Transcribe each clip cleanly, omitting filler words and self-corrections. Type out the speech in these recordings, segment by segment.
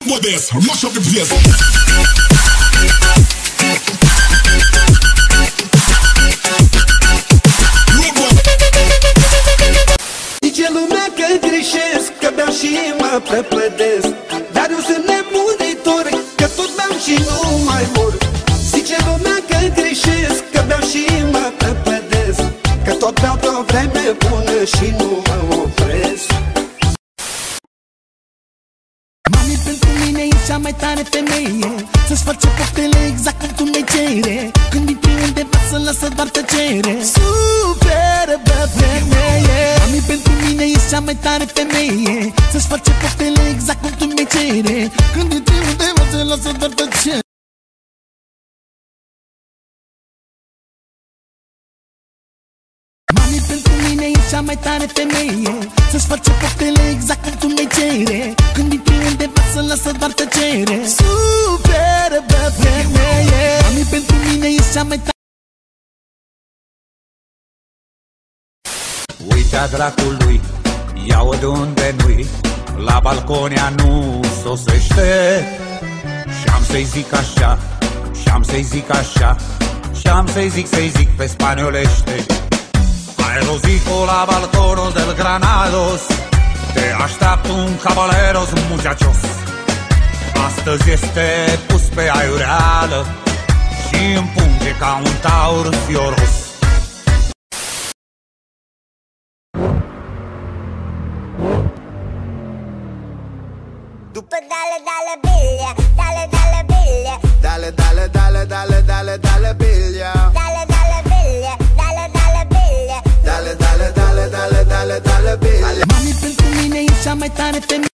What this? Mash up the place. Zice lumea că greșesc, că beau și mă prăpădesc, dar eu sunt nemuritor, că tot beau și nu mai mor. Zice lumea că greșesc, că beau și mă prăpădesc, că tot beau de o vreme bună și nu mă opresc. Mami, pentru mine e cea mai tare femeie, să-ți face poftele exact cum tu mi cere. Când intri undeva să lasă doar tăcere. Superbă femeie. Mami, pentru mine e cea mai tare femeie, să-ți face poftele exact cum tu mi cere. Când intri undeva să lasă doar tăcere. Mami, pentru mine e cea mai tare femeie, să-ți face poftele exact cum tu mi cere. Când intri undeva să lasă doar tăcere. Superbă femeie. Mami, pentru mine e cea mai tare. Uite-a dracului, ia-o de unde nu-i, la balcon ea nu sosește. Și-am să-i zic așa, și-am să-i zic așa, și-am să-i zic pe spaniolește. Aerosico la balconul del Granados, te așteaptă un caballeros muchachos. Astăzi este pus pe aiureală și împunge ca un taur fioros. După dale bilia, dale bilia, Dale bilia, dale bilia, dale bilia. Mami, pentru mine e cea mai tare femeie.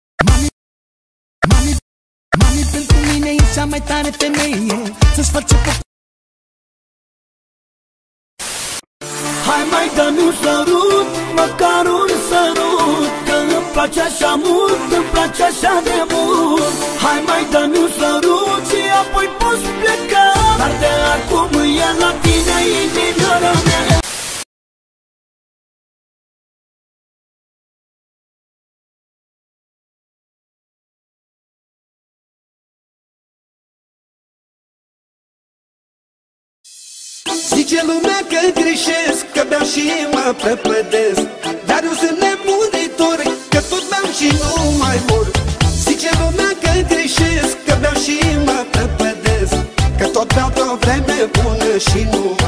Mami, pentru mine e cea mai tare femeie, să-ți face poftele. Hai mai dă-mi un sărut, măcar un sărut, că îmi place așa mult, îmi place așa de mult. Hai mai dă-mi un sărut și apoi poți pleca, dar de acum e la tine inimioara mea. Zice lumea că greșesc, că beau și mă prăpădesc, dar eu sunt nemuritor, că tot beau și nu mai mor. Zice lumea că greșesc, că beau și mă prăpădesc, că tot beau de o vreme bună și nu